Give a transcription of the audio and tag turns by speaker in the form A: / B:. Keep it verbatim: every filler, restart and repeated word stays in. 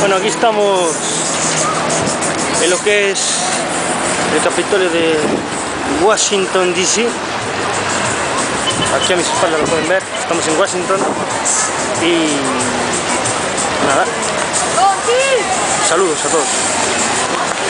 A: Bueno, aquí estamos en lo que es el Capitolio de Washington, D C. Aquí a mis espaldas lo pueden ver, estamos en Washington y nada, saludos a todos.